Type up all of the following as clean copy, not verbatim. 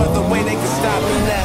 other way they can stop me now.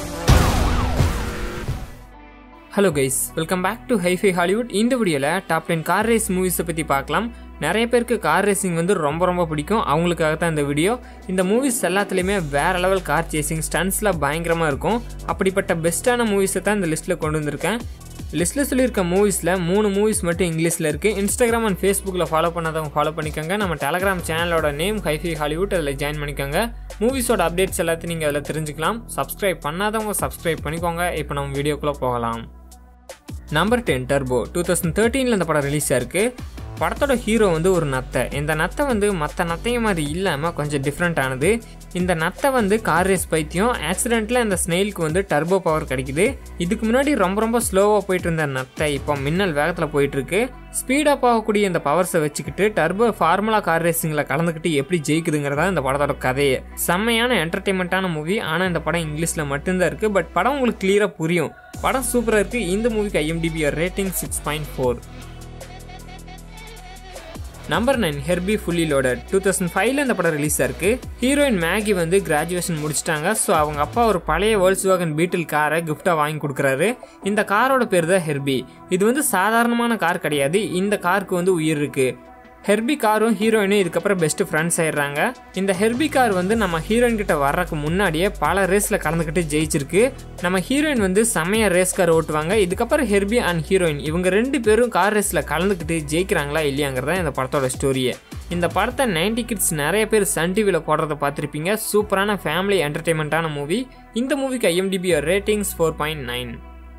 Hello guys, welcome back to Hifihollywood. இந்த வீடியோல top 10 car race மூவிஸை பத்தி பார்க்கலாம். நிறைய பேருக்கு கார் ரேசிங் வந்து ரொம்ப பிடிக்கும். அவங்களுக்காக தான் இந்த வீடியோ. இந்த மூவிஸ் எல்லாத்துலயுமே வேற லெவல் கார் சேசிங் ஸ்டன்ட்ஸ்லாம் பயங்கரமா இருக்கும். அப்படிப்பட்ட பெஸ்ட்டான மூவிஸை தான் இந்த லிஸ்ட்ல கொண்டு வந்திருக்கேன். லிஸ்ட்ல சொல்லியிருக்க மூவிஸ்ல 3 மூவிஸ் மட்டும் இங்கிலீஷ்ல இருக்கு. இன்ஸ்டாகிராம் அண்ட் ஃபேஸ்புக்ல ஃபாலோ பண்ணாதவங்க ஃபாலோ பண்ணிக்கோங்க. நம்ம டெலகிராம் சேனலோட நேம் Hifihollywood, அதில் ஜாயின் பண்ணிக்கோங்க. மூவிஸோட அப்டேட்ஸ் எல்லாத்தையும் நீங்கள் அதில் தெரிஞ்சுக்கலாம். சப்ஸ்கிரைப் பண்ணாதவங்க சப்ஸ்கிரைப் பண்ணிக்கோங்க. இப்போ நம்ம வீடியோக்குள்ளே போகலாம். நம்பர் 10 டர்போ 2013 இந்த படம் ரிலீஸ் ஆயிருக்கு. படத்தோட ஹீரோ வந்து ஒரு நத்தை. இந்த நத்தை வந்து மற்ற நத்தையும் மாதிரி இல்லாமல் கொஞ்சம் டிஃப்ரெண்ட் ஆனது. இந்த நத்தை வந்து கார் ரேஸ் பைத்தியம். ஆக்சிடென்ட்டில் இந்த ஸ்னெயிலுக்கு வந்து டர்போ பவர் கிடைக்குது. இதுக்கு முன்னாடி ரொம்ப ஸ்லோவாக போயிட்டு இருந்த நத்தை இப்போ மின்னல் வேகத்தில் போயிட்டுருக்கு. ஸ்பீடாக போகக்கூடிய இந்த பவர்ஸை வச்சுக்கிட்டு டர்போ ஃபார்முலா கார் ரேசிங்கில் கலந்துக்கிட்டு எப்படி ஜெயிக்குதுங்கிறதா இந்த படத்தோட கதையே. செம்மையான என்டர்டெயின்மெண்ட்டான மூவி. ஆனால் இந்த படம் இங்கிலீஷில் மட்டும்தான் இருக்குது. பட் படம் உங்களுக்கு கிளியராக புரியும். படம் சூப்பராக இருக்குது. இந்த மூவிக்கு IMDb ரேட்டிங் 6.4. நம்பர் 9 ஹெர்பி ஃபுல்லி லோடட் 2005 இந்த படம் ரிலீஸ் ஆயிருக்கு. ஹீரோயின் மேகி வந்து கிராஜுவேஷன் முடிச்சிட்டாங்க. ஸோ அவங்க அப்பா ஒரு பழைய Volkswagen Beetle காரை கிஃப்டாக வாங்கி கொடுக்குறாரு. இந்த காரோட பேர் தான் ஹெர்பி. இது வந்து சாதாரணமான கார் கிடையாது. இந்த காருக்கு வந்து உயிர் இருக்கு. ஹெர்பி காரும் ஹீரோயினும் இதுக்கப்புறம் பெஸ்ட் ஃப்ரெண்ட்ஸ் ஆயிடுறாங்க. இந்த ஹெர்பி கார் வந்து நம்ம ஹீரோயின் கிட்ட வர்றதுக்கு முன்னாடியே பல ரேஸில் கலந்துக்கிட்டு ஜெயிச்சிருக்கு. நம்ம ஹீரோயின் வந்து செம்மையாக ரேஸ் கார் ஓட்டுவாங்க. இதுக்கப்புறம் ஹெர்பி அண்ட் ஹீரோயின் இவங்க 2 பேரும் கார் ரேஸில் கலந்துக்கிட்டு ஜெயிக்கிறாங்களா இல்லையாங்கிறதா இந்த படத்தோட ஸ்டோரியே. இந்த படத்தை 90 கிட்ஸ் நிறைய பேர் சன் டிவியில் போடுறத பார்த்துருப்பீங்க. சூப்பரான ஃபேமிலி என்டர்டெயின்மெண்ட்டான மூவி. இந்த மூவிக்கு IMDb ரேட்டிங்ஸ் 4.9.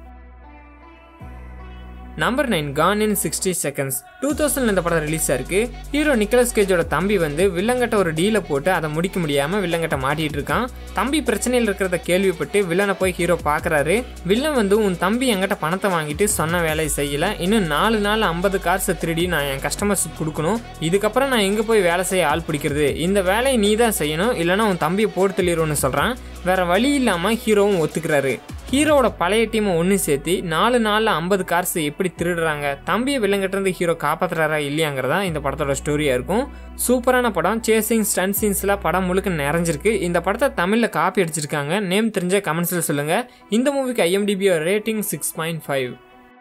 நம்பர் 9 கான் இன் 60 செகண்ட்ஸ் 2000 இந்த படம் ரிலீஸ் ஆயிருக்கு. ஹீரோ நிக்கலஸ் கேஜோட தம்பி வந்து வில்லங்கிட்ட ஒரு டீலை போட்டு அதை முடிக்க முடியாமல் வில்லங்கிட்ட மாட்டிட்டு இருக்கான். தம்பி பிரச்சனையில் இருக்கிறத கேள்விப்பட்டு வில்லனை போய் ஹீரோ பார்க்குறாரு. வில்லன் வந்து உன் தம்பி என்கிட்ட பணத்தை வாங்கிட்டு சொன்ன வேலையை செய்யலை. இன்னும் 4 நாள் 50 கார்ஸை திருடி நான் என் கஸ்டமர்ஸுக்கு கொடுக்கணும். இதுக்கப்புறம் நான் எங்கே போய் வேலை செய்ய ஆள் பிடிக்கிறது? இந்த வேலையை நீ தான் செய்யணும், இல்லைனா உன் தம்பியை போட்டு தள்ளிடுவோன்னு சொல்கிறான். வேற வழி இல்லாமல் ஹீரோவும் ஒத்துக்கிறாரு. ஹீரோவோட பழைய டீமை ஒன்று சேர்த்து 4 நாளில் 50 கார்ஸை எப்படி திருடுறாங்க, தம்பியை வில்லங்கிட்டிருந்து ஹீரோ காப்பாற்றுறாரா இல்லையாங்கிறதா இந்த படத்தோட ஸ்டோரியாக இருக்கும். சூப்பரான படம். சேசிங் ஸ்டன்ட் சீன்ஸ்லாம் படம் முழுக்க நிறைஞ்சிருக்கு. இந்த படத்தை தமிழில் காப்பி அடிச்சிருக்காங்க. நேம் தெரிஞ்ச கமெண்ட்ஸில் சொல்லுங்கள். இந்த மூவிக்கு IMDb ரேட்டிங் 6.5.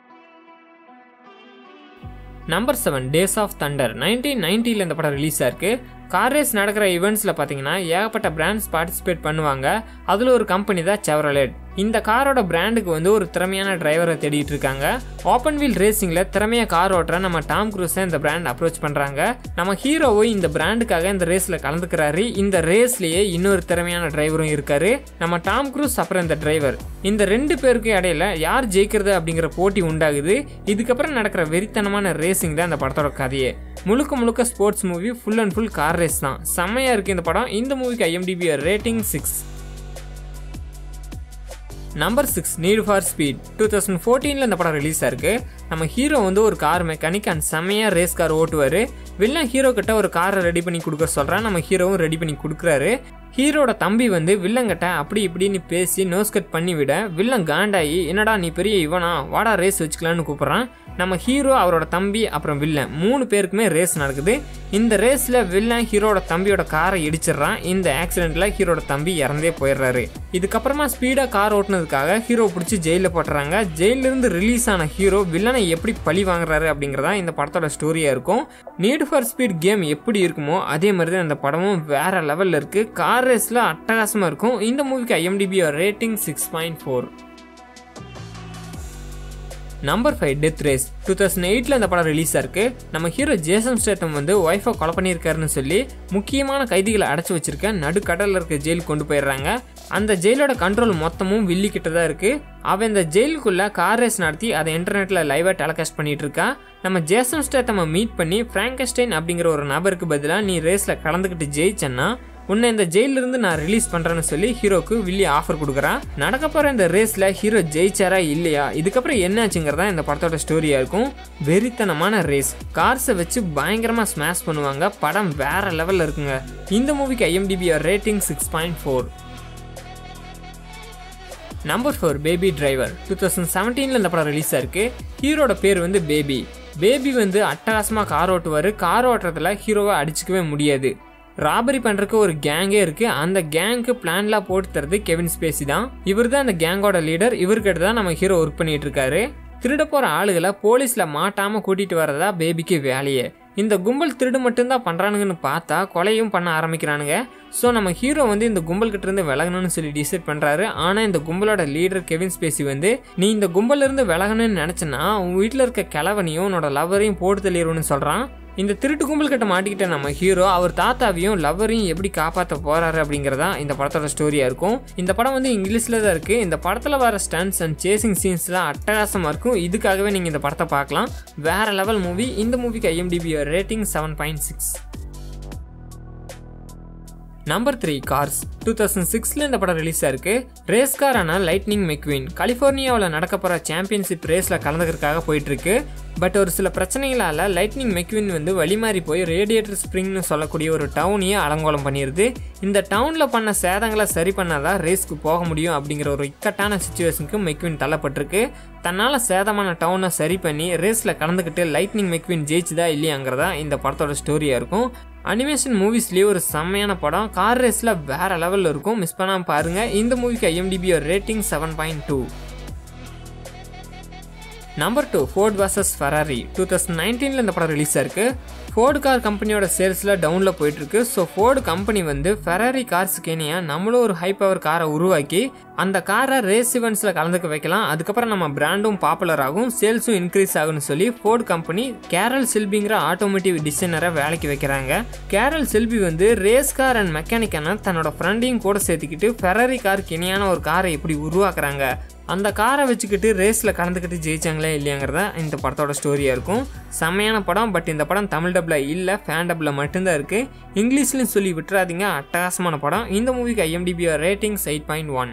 நம்பர் 7 டேஸ் ஆஃப் தண்டர் 1990 இந்த படம் ரிலீஸ் ஆயிருக்கு. கார் ரேஸ் நடக்கிற ஈவெண்ட்ஸில் பார்த்தீங்கன்னா ஏகப்பட்ட பிராண்ட்ஸ் பார்ட்டிசிபேட் பண்ணுவாங்க. அதில் ஒரு கம்பெனி தான் செவ்ரலெட். இந்த காரோட பிராண்டுக்கு வந்து ஒரு திறமையான டிரைவரை தேடிட்டு இருக்காங்க. ஓப்பன் வீல் ரேசிங்கில் திறமையாக கார் ஓட்டுற நம்ம டாம் க்ரூஸை இந்த பிராண்ட் அப்ரோச் பண்ணுறாங்க. நம்ம ஹீரோவும் இந்த பிராண்டுக்காக இந்த ரேஸில் கலந்துக்கிறாரு. இந்த ரேஸ்லேயே இன்னொரு திறமையான டிரைவரும் இருக்காரு. நம்ம டாம் க்ரூஸ் அப்புறம் இந்த டிரைவர், இந்த 2 பேருக்கு இடையில யார் ஜெயிக்கிறது அப்படிங்கிற போட்டி உண்டாகுது. இதுக்கப்புறம் நடக்கிற வெறித்தனமான ரேசிங் தான் இந்த படத்தோட கதையே. முழுக்க sports movie. Full and full car race தான். செம்மையா இருக்கு இந்த படம். இந்த மூவிக்கு IMDb ரேட்டிங் 6. நம்பர் 6 நீட் ஃபார் ஸ்பீட் 2014 இந்த படம் ரிலீஸ் ஆயிருக்கு. நம்ம ஹீரோ வந்து ஒரு கார் மெக்கானிக் அண்ட் செம்மையா ரேஸ் கார் ஓட்டுவார். வில்லன் ஹீரோ கிட்ட ஒரு காரை ரெடி பண்ணி கொடுக்க சொல்கிறான். நம்ம ஹீரோவும் ரெடி பண்ணி கொடுக்குறாரு. ஹீரோட தம்பி வந்து வில்லங்கிட்ட அப்படி இப்படின்னு பேசி நோஸ் கட் பண்ணி விட வில்லன் காண்டாயி என்னடா நீ பெரிய இவனா, வாடா ரேஸ் வச்சுக்கலான்னு கூப்பிட்றான். நம்ம ஹீரோ, அவரோட தம்பி அப்புறம் வில்லன் 3 பேருக்குமே ரேஸ் நடக்குது. இந்த ரேஸில் வில்லன் ஹீரோட தம்பியோட காரை இடிச்சிடுறான். இந்த ஆக்சிடென்ட்டில் ஹீரோட தம்பி இறந்தே போயிடுறாரு. இதுக்கப்புறமா ஸ்பீடாக கார் ஓட்டுனதுக்காக ஹீரோ பிடிச்சி ஜெயிலில் போட்டுறாங்க. ஜெயிலிருந்து ரிலீஸ் ஆன ஹீரோ வில்லனை எப்படி பழி வாங்குறாரு அப்படிங்கிறதா இந்த படத்தோட ஸ்டோரியாக இருக்கும். நீட் ஃபார் ஸ்பீட் கேம் எப்படி இருக்குமோ அதே மாதிரி தான் இந்த படமும் வேற லெவலில் இருக்குது. கார் ரேஸில் அட்டகாசமாக இருக்கும். இந்த மூவிக்கு IMDb rating 6.4. Number 5 death race 2008 இந்த படம் ரிலீஸ் ஆயிருக்கு. நம்ம ஹீரோ ஜேசன் ஸ்டேத்தம் வந்து ஒய்ஃபை கொலை பண்ணியிருக்காருன்னு சொல்லி முக்கியமான கைதிகளை அடைச்சி வச்சிருக்க நடுக்கடலில் இருக்க ஜெயிலுக்கு கொண்டு போயிடுறாங்க. அந்த ஜெயிலோட கண்ட்ரோல் மொத்தமும் வில்லி கிட்ட தான் இருக்கு. அவன் இந்த ஜெயிலுக்குள்ள கார் ரேஸ் நடத்தி அதை இன்டர்நெட்ல லைவா டெலிகாஸ்ட் பண்ணிட்டு இருக்கா. நம்ம ஜேசன் ஸ்டேத்தம் மீட் பண்ணி பிராங்கஸ்டைன் அப்படிங்கிற ஒரு நபருக்கு பதிலாக நீ ரேஸ்ல கலந்துக்கிட்டு ஜெயிச்சேன்னா உன்னை இந்த ஜெயிலிருந்து நான் ரிலீஸ் பண்ணுறேன்னு சொல்லி ஹீரோக்கு வில்லி ஆஃபர் கொடுக்குறான். நடக்க போகிற இந்த ரேஸில் ஹீரோ ஜெயிச்சாரா இல்லையா, இதுக்கப்புறம் என்னாச்சுங்கிறதா இந்த படத்தோட ஸ்டோரியாக இருக்கும். வெறித்தனமான ரேஸ், கார்ஸை வச்சு பயங்கரமாக ஸ்மாஷ் பண்ணுவாங்க. படம் வேற லெவலில் இருக்குங்க. இந்த மூவிக்கு IMDb rating 6.4. Number 4 baby driver 2017 இந்த படம் ரிலீஸ் ஆயிருக்கு. ஹீரோட பேர் வந்து பேபி. பேபி வந்து அட்டகாசமாக கார் ஓட்டுவார். கார் ஓட்டுறதுல ஹீரோவை அடிச்சுக்கவே முடியாது. ராபரி பண்றதுக்கு ஒரு கேங்கே இருக்கு. அந்த கேங்க்கு பிளான்லாம் போட்டு தரது கெவின் ஸ்பேசி தான். இவர் தான் அந்த கேங்கோட லீடர். இவர்கிட்ட தான் நம்ம ஹீரோ ஒர்க் பண்ணிட்டு இருக்காரு. திருட போற ஆளுகளை போலீஸ்ல மாட்டாம கூட்டிட்டு வரதா பேபிக்கு வேலையே. இந்த கும்பல் திருடு மட்டும்தான் பண்றானுங்கன்னு பார்த்தா கொலையும் பண்ண ஆரம்பிக்கிறானுங்க. ஸோ நம்ம ஹீரோ வந்து இந்த கும்பல் கிட்ட இருந்து விலகணும்னு சொல்லி டிசைட் பண்றாரு. ஆனா இந்த கும்பலோட லீடர் கெவின் ஸ்பேசி வந்து நீ இந்த கும்பல்ல இருந்து விலகணும்னு நினைச்சனா உன் வீட்டுல இருக்க கிழவனையும் உன்னோட லவ்வரையும் போட்டு தள்ளிடுன்னு சொல்றான். இந்த திருட்டு கும்பல் கிட்ட மாட்டிக்கிட்ட நம்ம ஹீரோ அவர் தாத்தாவையும் லவ்வரையும் எப்படி காப்பாற்ற போறாரு அப்படிங்கறதா இந்த படத்தோட ஸ்டோரியா இருக்கும். இந்த படம் வந்து இங்கிலீஷ்ல தான் இருக்கு. இந்த படத்துல வர ஸ்டன்ட்ஸ் அண்ட் சேசிங் சீன்ஸ்லாம் அட்டகாசமா இருக்கும். இதுக்காகவே நீங்க இந்த படத்தை பார்க்கலாம். வேற லெவல் மூவி. இந்த மூவிக்கு IMDb ரேட்டிங் 7.6. Number 3 cars. 2006ல இந்த படம் ரிலீஸ் ஆயிருக்கு. ரேஸ் காரான லைட்னிங் மெக்வீன் கலிபோர்னியாவில் நடக்க போற சாம்பியன்ஷிப் ரேஸ்ல கலந்துக்கிறதுக்காக போயிட்டு இருக்கு. பட் ஒரு சில பிரச்சனைகளால லைட்னிங் மெக்வீன் வந்து வழிமாறி போய் ரேடியேட்டர் ஸ்ப்ரிங்னு சொல்லக்கூடிய ஒரு டவுனையே அலங்கோலம் பண்ணிடுது. இந்த டவுன்ல பண்ண சேதங்களை சரி பண்ணாதான் ரேஸ்க்கு போக முடியும் அப்படிங்கிற ஒரு இக்கட்டான சிச்சுவேஷனுக்கு மெக்வீன் தள்ளப்பட்டிருக்கு. தன்னால சேதமான டவுனை சரி பண்ணி ரேஸ்ல கலந்துக்கிட்டு லைட்னிங் மெக்வீன் ஜெயிச்சுதா இல்லையாங்கிறதா இந்த படத்தோட ஸ்டோரியா இருக்கும். அனிமேஷன் மூவிஸ்லேயே ஒரு செம்மையான படம். கார் ரேஸ்ல வேற லெவல்ல இருக்கும். மிஸ் பண்ணாம பாருங்க. இந்த மூவிக்கு IMDb rating 7.2. Number 2 Ford vs Ferrari. 2019ல இந்த படம் ரிலீஸ் ஆயிருக்கு. ஃபோர்டு கார் கம்பெனியோட சேல்ஸ்ல டவுன்ல போயிட்டு இருக்கு. ஸோ ஃபோர்டு கம்பெனி வந்து ஃபெராரி கார்ஸுக்கு இணையா நம்மளும் ஒரு ஹை பவர் காரை உருவாக்கி அந்த காரை ரேஸ் இவெண்ட்ஸ்ல கலந்துக்க வைக்கலாம். அதுக்கப்புறம் நம்ம பிராண்டும் பாப்புலர் ஆகும், சேல்ஸும் இன்க்ரீஸ் ஆகும்னு சொல்லி ஃபோர்டு கம்பெனி கேரல் செல்பிங்கிற ஆட்டோமேட்டிவ் டிசைனரை வேலைக்கு வைக்கிறாங்க. கேரல் செல்பி வந்து ரேஸ் கார் அண்ட் மெக்கானிக்கான தன்னோட ஃப்ரெண்டையும் கூட சேர்த்துக்கிட்டு ஃபெராரி காருக்கு இணையான ஒரு காரை எப்படி உருவாக்குறாங்க, அந்த காரை வச்சுக்கிட்டு ரேஸில் கலந்துக்கிட்டு ஜெயிச்சாங்களே இல்லையாங்கிறத இந்த படத்தோட ஸ்டோரியாக இருக்கும். செம்மையான படம். பட் இந்த படம் தமிழ் டப்பில் இல்லை, ஃபேன் டப்பில் மட்டும்தான் இருக்குது. இங்கிலீஷ்லையும் சொல்லி விட்டுறாதீங்க. அட்டகாசமான படம். இந்த மூவிக்கு IMDb ரேட்டிங்ஸ் 8.1.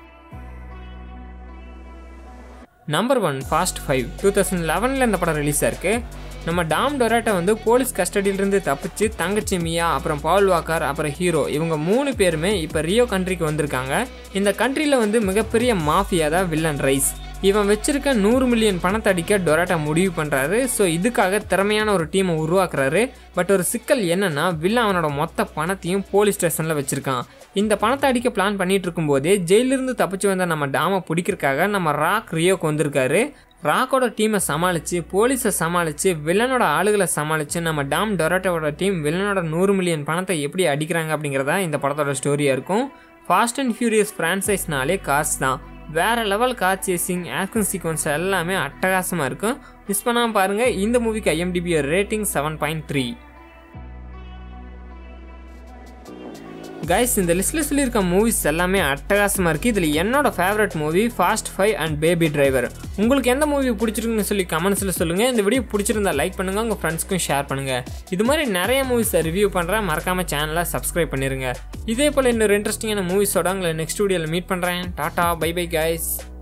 Number 1 fast 5. 2011ல் இந்த படம் ரிலீஸ் ஆயிருக்கு. நம்ம டாம் டொராட்டோ வந்து போலீஸ் கஸ்டடியிலிருந்து தப்பிச்சு தங்கச்சி மியா, அப்புறம் பால் வாக்கர், அப்புறம் ஹீரோ இவங்க 3 பேருமே இப்போ ரியோ கண்ட்ரிக்கு வந்திருக்காங்க. இந்த கண்ட்ரியில் வந்து மிகப்பெரிய மாஃபியா தான் வில்லன் ரைஸ். இவன் வச்சிருக்க 100 மில்லியன் பணத்தை அடிக்க டொராட்டோ முடிவு பண்ணுறாரு. ஸோ இதுக்காக திறமையான ஒரு டீமை உருவாக்குறாரு. பட் ஒரு சிக்கல் என்னன்னா வில்லன் அவனோட மொத்த பணத்தையும் போலீஸ் ஸ்டேஷனில் வச்சிருக்கான். இந்த பணத்தை அடிக்க பிளான் பண்ணிட்டு இருக்கும்போதே ஜெயிலிருந்து தப்பிச்சு வந்த நம்ம டாமை பிடிக்கிறதுக்காக நம்ம ராக் ரியோக்கு வந்திருக்காரு. ராக்கோட டீமை சமாளித்து, போலீஸை சமாளித்து, வில்லனோட ஆளுகளை சமாளித்து நம்ம டாம் டொராட்டோட டீம் வில்லனோட 100 மில்லியன் பணத்தை எப்படி அடிக்கிறாங்க அப்படிங்கிறதா இந்த படத்தோட ஸ்டோரியாக இருக்கும். ஃபாஸ்ட் அண்ட் ஃபியூரியஸ் ஃப்ரான்ச்சைஸ்னாலே கார்ஸ் தான். வேற level car chasing, action sequence எல்லாமே அட்டகாசமாக இருக்கும். மிஸ் பண்ணாமல் பாருங்கள். இந்த மூவிக்கு IMDb ரேட்டிங் 7.3. கைஸ், இந்த லிஸ்ட்டில் சொல்லியிருக்க மூவிஸ் எல்லாமே அட்டகாசமாக இருக்குது. இதில் என்னோட favourite movie fast 5 and baby driver. உங்களுக்கு எந்த மூவி பிடிச்சிருக்குன்னு சொல்லி கமெண்ட்ஸில் சொல்லுங்கள். இந்த வீடியோ பிடிச்சிருந்தா லைக் பண்ணுங்கள், உங்கள் ஃப்ரெண்ட்ஸ்க்கும் ஷேர் பண்ணுங்கள். இது மாதிரி நிறைய மூவிஸை ரிவ்யூ பண்ணுறேன். மறக்காமல் சேனலை சப்ஸ்கிரைப் பண்ணிடுங்க. இதே போல் இன்னொரு இன்ட்ரெஸ்டிங்கான மூவிஸோட உங்களை நெக்ஸ்ட் வீடியோவில் மீட் பண்ணுறேன். டாட்டா, பை பை கைஸ்.